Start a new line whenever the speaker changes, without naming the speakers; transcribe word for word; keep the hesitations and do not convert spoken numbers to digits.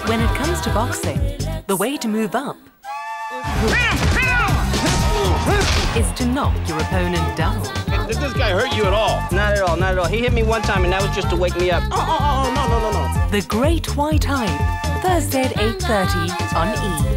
When it comes to boxing, the way to move up is to knock your opponent down.
Did this guy hurt you at all?
Not at all, not at all. He hit me one time and that was just to wake me up.
Oh, oh, oh, no, no, no, no.
The Great White Hype, Thursday at eight thirty on E!